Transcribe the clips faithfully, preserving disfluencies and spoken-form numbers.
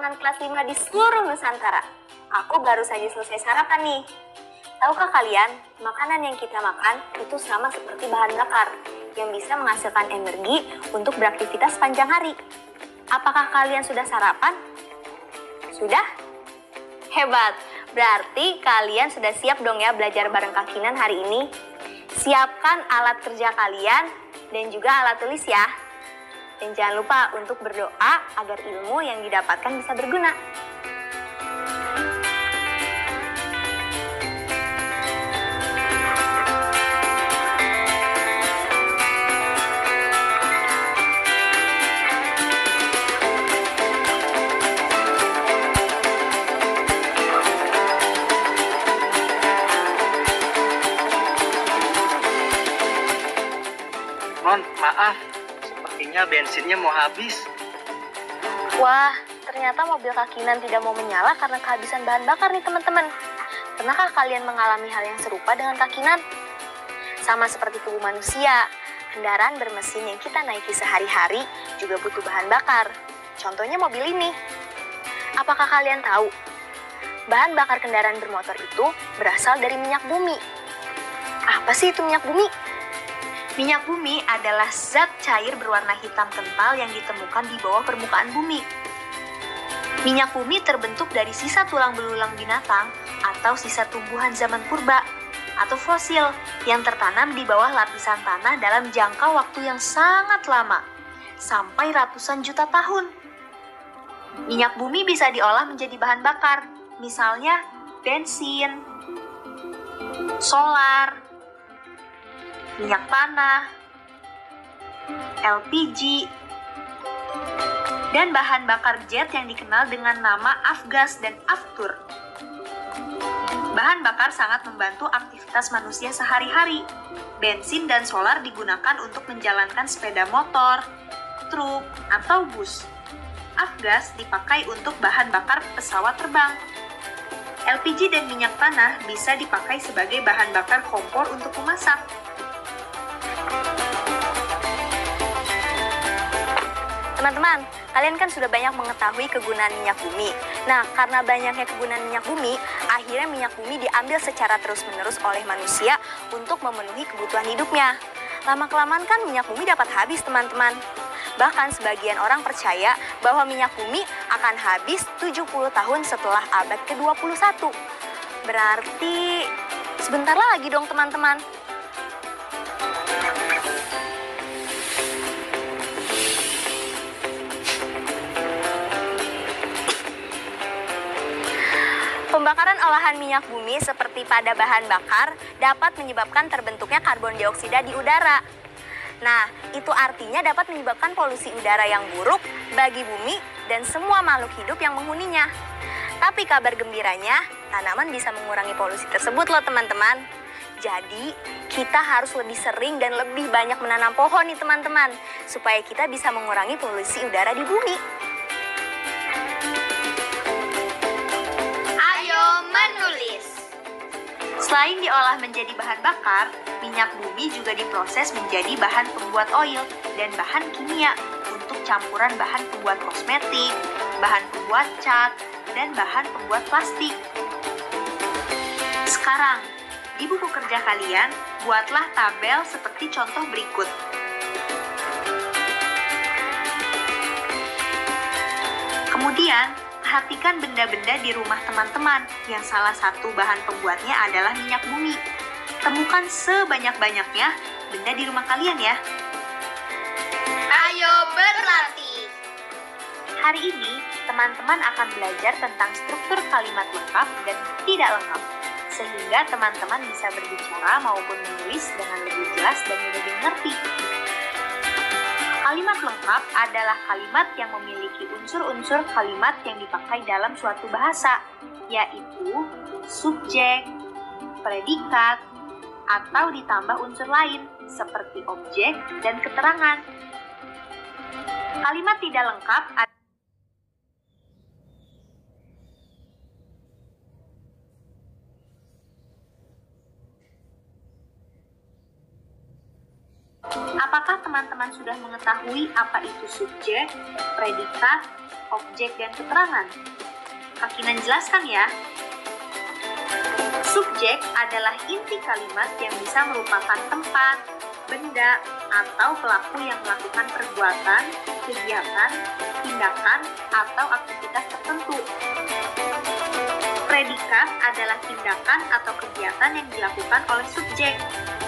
teman-teman kelas lima di seluruh Nusantara. Aku baru saja selesai sarapan nih. Tahukah kalian, makanan yang kita makan itu sama seperti bahan bakar yang bisa menghasilkan energi untuk beraktivitas sepanjang hari. Apakah kalian sudah sarapan? Sudah? Hebat! Berarti kalian sudah siap dong ya belajar bareng Kak Kinan hari ini. Siapkan alat kerja kalian dan juga alat tulis ya. Dan jangan lupa untuk berdoa agar ilmu yang didapatkan bisa berguna. Mon, maaf, sepertinya bensinnya mau habis. Wah, ternyata mobil Kak Kinan tidak mau menyala karena kehabisan bahan bakar nih teman-teman. Pernahkah kalian mengalami hal yang serupa dengan Kak Kinan? Sama seperti tubuh manusia, kendaraan bermesin yang kita naiki sehari-hari juga butuh bahan bakar. Contohnya mobil ini. Apakah kalian tahu? Bahan bakar kendaraan bermotor itu berasal dari minyak bumi. Apa sih itu minyak bumi? Minyak bumi adalah zat cair berwarna hitam kental yang ditemukan di bawah permukaan bumi. Minyak bumi terbentuk dari sisa tulang belulang binatang atau sisa tumbuhan zaman purba atau fosil yang tertanam di bawah lapisan tanah dalam jangka waktu yang sangat lama, sampai ratusan juta tahun. Minyak bumi bisa diolah menjadi bahan bakar, misalnya bensin, solar, minyak tanah, L P G, dan bahan bakar jet yang dikenal dengan nama Afgas dan Aftur. Bahan bakar sangat membantu aktivitas manusia sehari-hari. Bensin dan solar digunakan untuk menjalankan sepeda motor, truk, atau bus. Afgas dipakai untuk bahan bakar pesawat terbang. L P G dan minyak tanah bisa dipakai sebagai bahan bakar kompor untuk memasak. Teman-teman, kalian kan sudah banyak mengetahui kegunaan minyak bumi. Nah, karena banyaknya kegunaan minyak bumi, akhirnya minyak bumi diambil secara terus-menerus oleh manusia untuk memenuhi kebutuhan hidupnya. Lama-kelamaan kan minyak bumi dapat habis, teman-teman. Bahkan sebagian orang percaya bahwa minyak bumi akan habis tujuh puluh tahun setelah abad ke dua puluh satu. Berarti sebentar lagi dong, teman-teman. Pembakaran olahan minyak bumi seperti pada bahan bakar dapat menyebabkan terbentuknya karbon dioksida di udara. Nah, itu artinya dapat menyebabkan polusi udara yang buruk bagi bumi dan semua makhluk hidup yang menghuninya. Tapi kabar gembiranya, tanaman bisa mengurangi polusi tersebut loh teman-teman. Jadi, kita harus lebih sering dan lebih banyak menanam pohon nih teman-teman, supaya kita bisa mengurangi polusi udara di bumi. Selain diolah menjadi bahan bakar, minyak bumi juga diproses menjadi bahan pembuat oil dan bahan kimia untuk campuran bahan pembuat kosmetik, bahan pembuat cat, dan bahan pembuat plastik. Sekarang, di buku kerja kalian, buatlah tabel seperti contoh berikut. Kemudian, perhatikan benda-benda di rumah teman-teman yang salah satu bahan pembuatnya adalah minyak bumi. Temukan sebanyak-banyaknya benda di rumah kalian ya. Ayo berlatih! Hari ini, teman-teman akan belajar tentang struktur kalimat lengkap dan tidak lengkap, sehingga teman-teman bisa berbicara maupun menulis dengan lebih jelas dan lebih mengerti. Kalimat lengkap adalah kalimat yang memiliki unsur-unsur kalimat yang dipakai dalam suatu bahasa, yaitu subjek, predikat, atau ditambah unsur lain seperti objek dan keterangan. Kalimat tidak lengkap adalah Apakah teman-teman sudah mengetahui apa itu subjek, predikat, objek, dan keterangan? Kak Kinan jelaskan ya. Subjek adalah inti kalimat yang bisa merupakan tempat, benda, atau pelaku yang melakukan perbuatan, kegiatan, tindakan, atau aktivitas tertentu. Predikat adalah tindakan atau kegiatan yang dilakukan oleh subjek.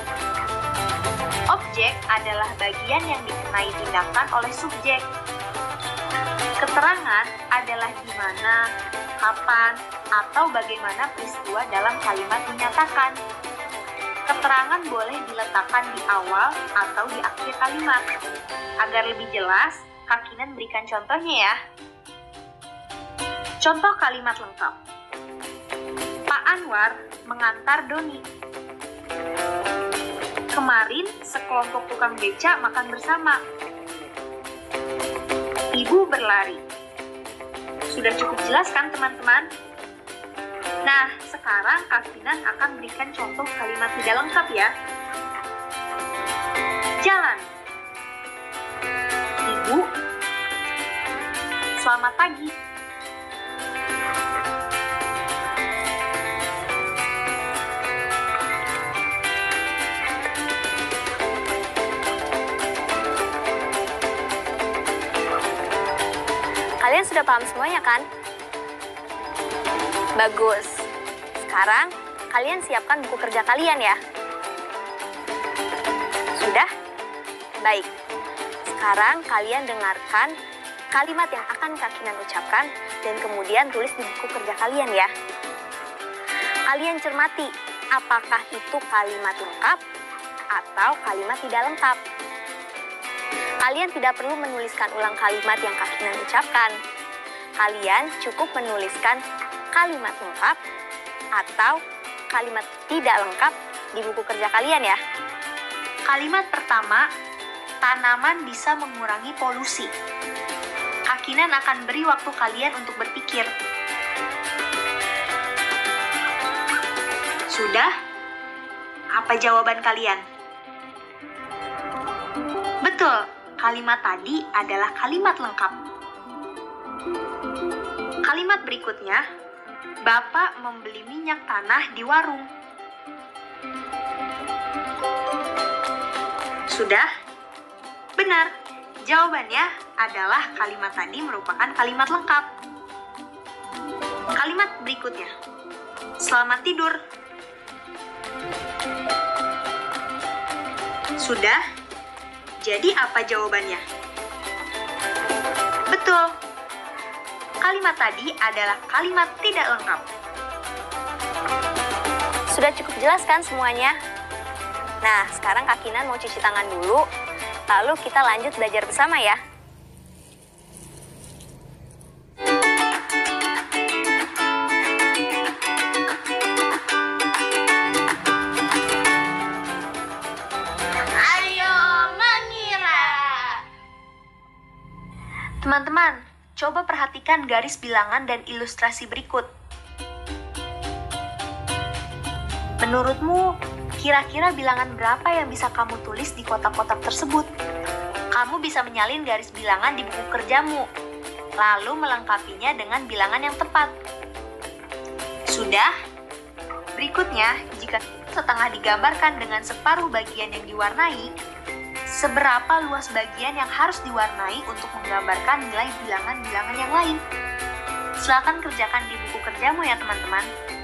Objek adalah bagian yang dikenai tindakan oleh subjek. Keterangan adalah di mana, kapan, atau bagaimana peristiwa dalam kalimat dinyatakan. Keterangan boleh diletakkan di awal atau di akhir kalimat. Agar lebih jelas, Kak Kinan berikan contohnya ya. Contoh kalimat lengkap. Pak Anwar mengantar Doni. Kemarin sekelompok tukang beca makan bersama. Ibu berlari. Sudah cukup jelas kan teman-teman? Nah, sekarang Kak Kinan akan berikan contoh kalimat tidak lengkap ya. Jalan. Ibu. Selamat pagi. Kalian sudah paham semuanya kan? Bagus. Sekarang kalian siapkan buku kerja kalian ya. Sudah? Baik. Sekarang kalian dengarkan kalimat yang akan Kak Kinan ucapkan dan kemudian tulis di buku kerja kalian ya. Kalian cermati apakah itu kalimat lengkap atau kalimat tidak lengkap. Kalian tidak perlu menuliskan ulang kalimat yang Kak Kinan ucapkan. Kalian cukup menuliskan kalimat lengkap atau kalimat tidak lengkap di buku kerja kalian ya. Kalimat pertama, tanaman bisa mengurangi polusi. Kak Kinan akan beri waktu kalian untuk berpikir. Sudah? Apa jawaban kalian? Betul, kalimat tadi adalah kalimat lengkap. Kalimat berikutnya, Bapak membeli minyak tanah di warung. Sudah? Benar, jawabannya adalah kalimat tadi merupakan kalimat lengkap. Kalimat berikutnya, selamat tidur. Sudah? Jadi apa jawabannya? Betul. Kalimat tadi adalah kalimat tidak lengkap. Sudah cukup jelas kan semuanya? Nah, sekarang Kak Kinan mau cuci tangan dulu, lalu kita lanjut belajar bersama ya. Ayo mengira. Teman-teman, coba perhatikan garis bilangan dan ilustrasi berikut. Menurutmu, kira-kira bilangan berapa yang bisa kamu tulis di kotak-kotak tersebut? Kamu bisa menyalin garis bilangan di buku kerjamu, lalu melengkapinya dengan bilangan yang tepat. Sudah? Berikutnya, jika setengah digambarkan dengan separuh bagian yang diwarnai, seberapa luas bagian yang harus diwarnai untuk menggambarkan nilai bilangan-bilangan yang lain? Silakan kerjakan di buku kerjamu ya teman-teman.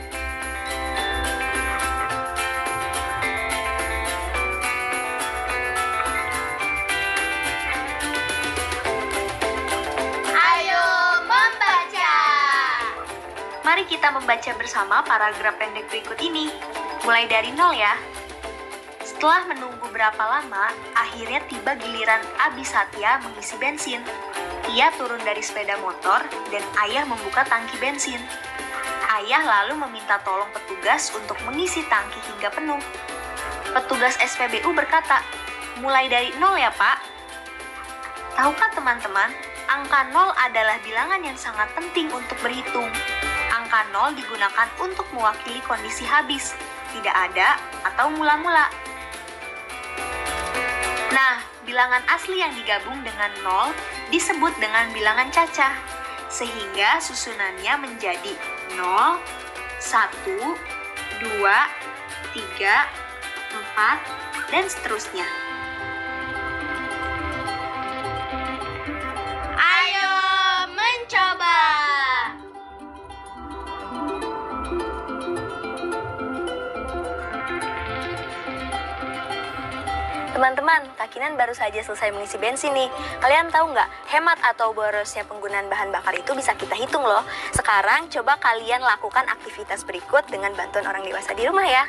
Ayo membaca. Mari kita membaca bersama paragraf pendek berikut ini. Mulai dari nol ya. Setelah menunggu berapa lama, akhirnya tiba giliran Abi Satya mengisi bensin. Ia turun dari sepeda motor dan ayah membuka tangki bensin. Ayah lalu meminta tolong petugas untuk mengisi tangki hingga penuh. Petugas S P B U berkata, "Mulai dari nol ya Pak." Tahukah teman-teman, angka nol adalah bilangan yang sangat penting untuk berhitung. Angka nol digunakan untuk mewakili kondisi habis, tidak ada, atau mula-mula. Nah, bilangan asli yang digabung dengan nol disebut dengan bilangan cacah, sehingga susunannya menjadi nol, satu, dua, tiga, empat, dan seterusnya. Ayo mencoba. Teman-teman, Kak Kinan baru saja selesai mengisi bensin nih. Kalian tahu nggak, hemat atau borosnya penggunaan bahan bakar itu bisa kita hitung loh. Sekarang coba kalian lakukan aktivitas berikut dengan bantuan orang dewasa di rumah ya.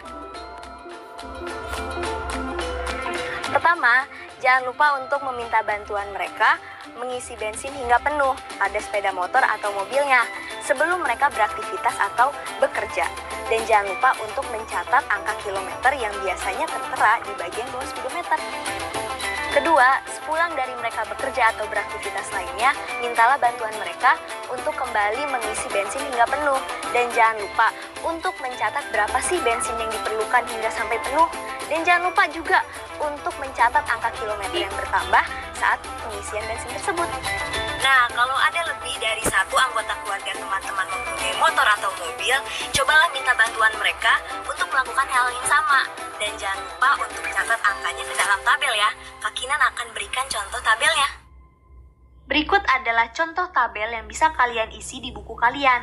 Pertama, jangan lupa untuk meminta bantuan mereka mengisi bensin hingga penuh pada sepeda motor atau mobilnya sebelum mereka beraktivitas atau bekerja. Dan jangan lupa untuk mencatat angka kilometer yang biasanya tertera di bagian bawah speedometer. Kedua, sepulang dari mereka bekerja atau beraktivitas lainnya, mintalah bantuan mereka untuk kembali mengisi bensin hingga penuh. Dan jangan lupa untuk mencatat berapa sih bensin yang diperlukan hingga sampai penuh. Dan jangan lupa juga untuk mencatat angka kilometer yang bertambah saat pengisian bensin tersebut. Nah, kalau ada lebih dari satu anggota keluarga teman-teman mempunyai motor atau mobil, cobalah minta bantuan mereka untuk melakukan hal yang sama. Dan jangan lupa untuk catat angkanya ke dalam tabel ya. Kak Kinan akan berikan contoh tabelnya. Berikut adalah contoh tabel yang bisa kalian isi di buku kalian.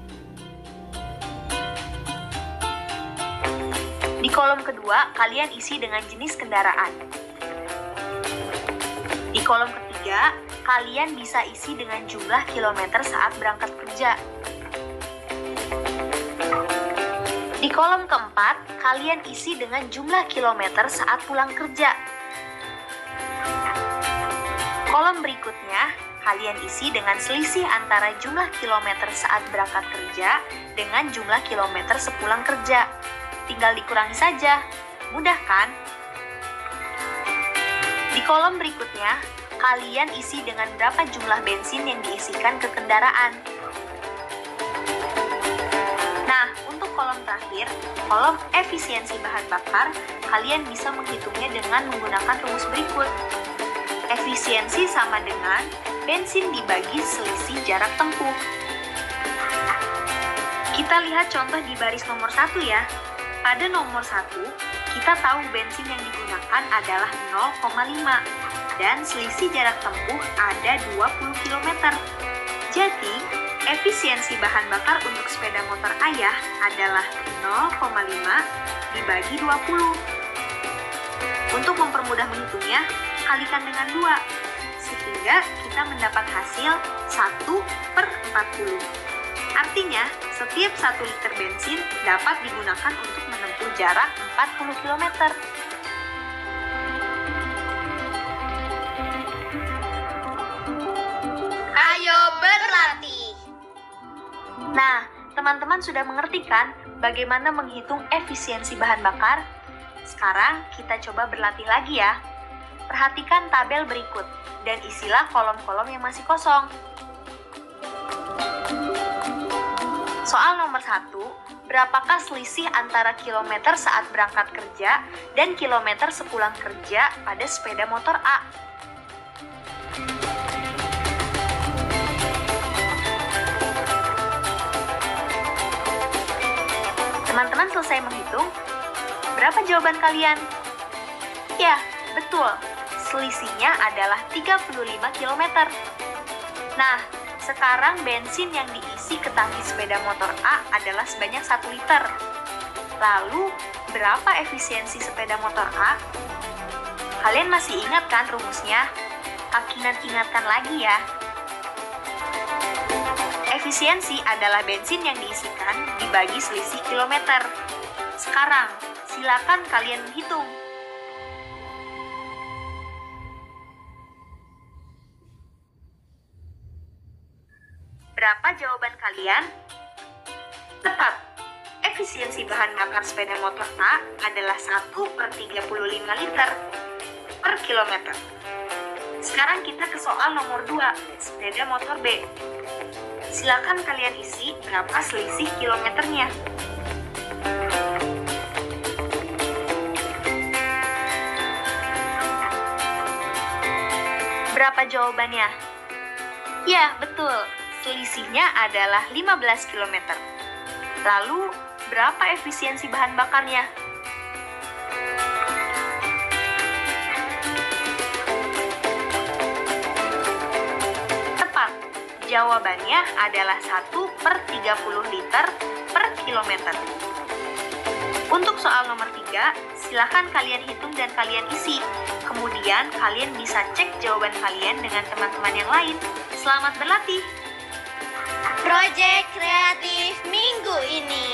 Di kolom kedua, kalian isi dengan jenis kendaraan. Di kolom ketiga, kalian bisa isi dengan jumlah kilometer saat berangkat kerja. Di kolom keempat, kalian isi dengan jumlah kilometer saat pulang kerja. Kolom berikutnya, kalian isi dengan selisih antara jumlah kilometer saat berangkat kerja dengan jumlah kilometer sepulang kerja. Tinggal dikurangi saja, mudah kan? Di kolom berikutnya, kalian isi dengan berapa jumlah bensin yang diisikan ke kendaraan. Nah, untuk kolom terakhir, kolom efisiensi bahan bakar, kalian bisa menghitungnya dengan menggunakan rumus berikut. Efisiensi sama dengan bensin dibagi selisih jarak tempuh. Kita lihat contoh di baris nomor satu ya. Pada nomor satu, kita tahu bensin yang digunakan adalah nol koma lima dan selisih jarak tempuh ada dua puluh kilometer. Jadi, efisiensi bahan bakar untuk sepeda motor ayah adalah nol koma lima dibagi dua puluh. Untuk mempermudah menghitungnya, kalikan dengan dua, sehingga kita mendapat hasil satu per empat puluh. Artinya, setiap satu liter bensin dapat digunakan untuk menempuh jarak empat puluh kilometer. Ayo berlatih. Nah, teman-teman sudah mengerti kan bagaimana menghitung efisiensi bahan bakar? Sekarang kita coba berlatih lagi ya. Perhatikan tabel berikut dan isilah kolom-kolom yang masih kosong. Soal nomor satu, berapakah selisih antara kilometer saat berangkat kerja dan kilometer sepulang kerja pada sepeda motor A? Teman-teman selesai menghitung? Berapa jawaban kalian? Ya, betul. Selisihnya adalah tiga puluh lima kilometer. Nah, sekarang bensin yang diisi ke tangki sepeda motor A adalah sebanyak satu liter. Lalu, berapa efisiensi sepeda motor A? Kalian masih ingat kan rumusnya? Kak Kinan ingatkan lagi ya. Efisiensi adalah bensin yang diisikan dibagi selisih kilometer. Sekarang, silakan kalian menghitung. Berapa jawaban kalian? Tepat. Efisiensi bahan bakar sepeda motor A adalah satu per tiga puluh lima liter per kilometer. Sekarang kita ke soal nomor dua, sepeda motor B. Silakan kalian isi berapa selisih kilometernya. Berapa jawabannya? Ya, betul. Selisihnya adalah lima belas kilometer. Lalu, berapa efisiensi bahan bakarnya? Tepat. Jawabannya adalah satu per tiga puluh liter per kilometer. Untuk soal nomor tiga, silakan kalian hitung dan kalian isi. Kemudian kalian bisa cek jawaban kalian dengan teman-teman yang lain. Selamat berlatih! Proyek kreatif minggu ini.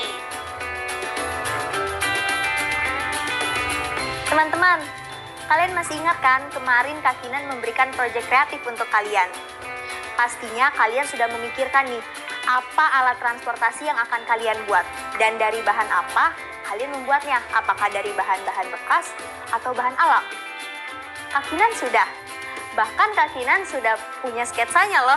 Teman-teman, kalian masih ingat kan kemarin Kak Kinan memberikan proyek kreatif untuk kalian? Pastinya kalian sudah memikirkan nih, apa alat transportasi yang akan kalian buat? Dan dari bahan apa kalian membuatnya? Apakah dari bahan-bahan bekas atau bahan alam? Kak Kinan sudah. Bahkan Kak Kinan sudah punya sketsanya loh.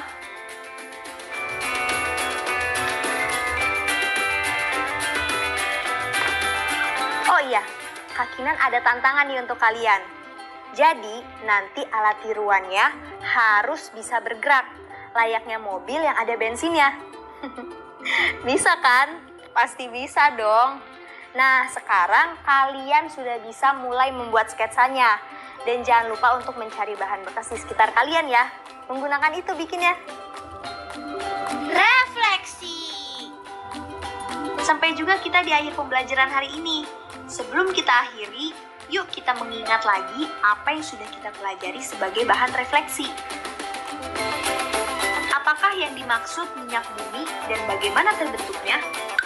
Oh iya, Kak Kinan ada tantangan nih untuk kalian. Jadi, nanti alat tiruannya harus bisa bergerak, layaknya mobil yang ada bensinnya. Bisa kan? Pasti bisa dong. Nah, sekarang kalian sudah bisa mulai membuat sketsanya. Dan jangan lupa untuk mencari bahan bekas di sekitar kalian ya. Menggunakan itu bikinnya. Refleksi. Sampai juga kita di akhir pembelajaran hari ini. Sebelum kita akhiri, yuk kita mengingat lagi apa yang sudah kita pelajari sebagai bahan refleksi. Apakah yang dimaksud minyak bumi dan bagaimana terbentuknya?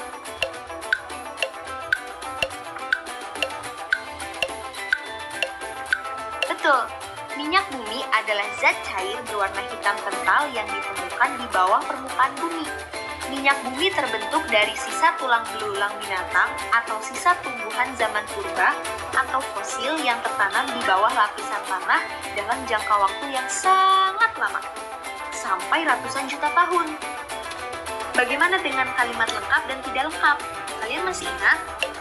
Betul, minyak bumi adalah zat cair berwarna hitam kental yang ditemukan di bawah permukaan bumi. Minyak bumi terbentuk dari sisa tulang belulang binatang atau sisa tumbuhan zaman purba atau fosil yang tertanam di bawah lapisan tanah dalam jangka waktu yang sangat lama, sampai ratusan juta tahun. Bagaimana dengan kalimat lengkap dan tidak lengkap? Kalian masih ingat?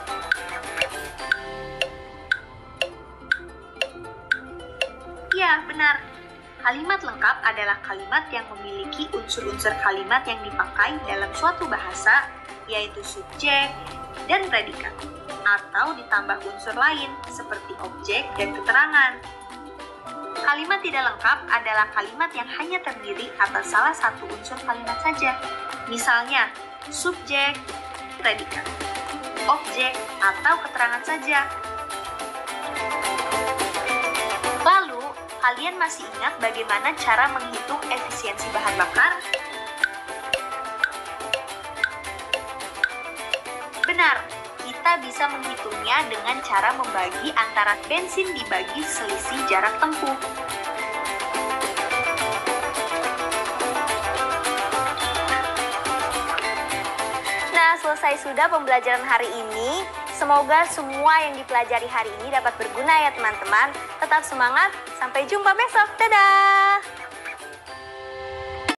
Ya, benar. Kalimat lengkap adalah kalimat yang memiliki unsur-unsur kalimat yang dipakai dalam suatu bahasa, yaitu subjek dan predikat, atau ditambah unsur lain seperti objek dan keterangan. Kalimat tidak lengkap adalah kalimat yang hanya terdiri atas salah satu unsur kalimat saja. Misalnya, subjek, predikat, objek, atau keterangan saja. Lalu, kalian masih ingat bagaimana cara menghitung efisiensi bahan bakar? Benar, kita bisa menghitungnya dengan cara membagi antara bensin dibagi selisih jarak tempuh. Nah, selesai sudah pembelajaran hari ini. Semoga semua yang dipelajari hari ini dapat berguna ya teman-teman. Tetap semangat, sampai jumpa besok. Dadah!